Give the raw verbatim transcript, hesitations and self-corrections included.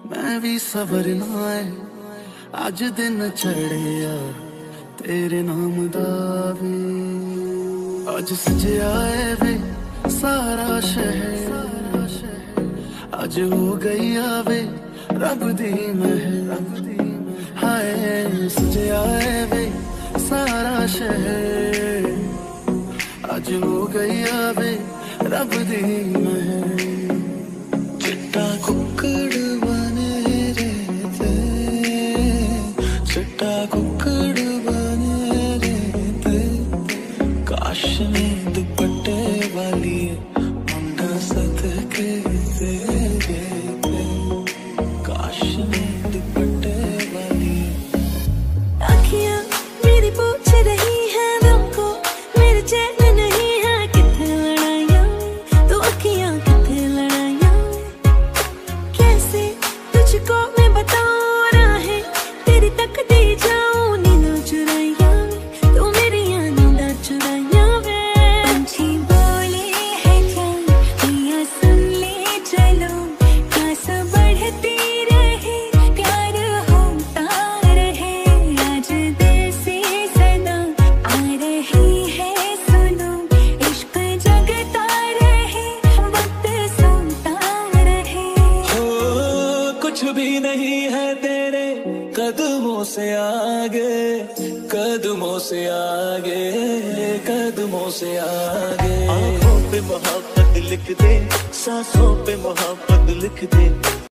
मैं भी सवरना है अज दिन चढ़िया तेरे नाम दा वे। अज सजया है वे सारा शहर, अज हो गई आवे रब दी महर। हाय सजया है वे सारा शहर, अज हो गई आवे रब दी महर। चिट्टा कुक्कड़ बने रहते, चिट्टा कुक्कड़ बने रहते, काश में दुपट्टे वाली मुंडा सदके दे देते, काश में दुपट्टे वाली। आँखियाँ मेरी पूछ रही है तुमको, मेरे चैन नहीं है कितने लड़ाइयाँ, तो आँखियाँ कितने लड़ाइयाँ। कैसे तुझको मैं बताऊँ राहें तेरी तक दी जाऊँ, नींदों चुराइयाँ तू मेरी नींदा चुराइयाँ वे। पंछी बोले है जान पिया सुन ले चलो, प्यास बढ़ती रहे प्यार होता रहे, आज दिल से सदा आ रही है सुनो, इश्क जगता रहे वक्त सोता रहे। हो कुछ भी नहीं है तेरे कदमों से आगे, कदमों से आगे, कदमों से आगे। आँखों पे मोहब्बत लिख दे, सांसों पे मोहब्बत लिख दे।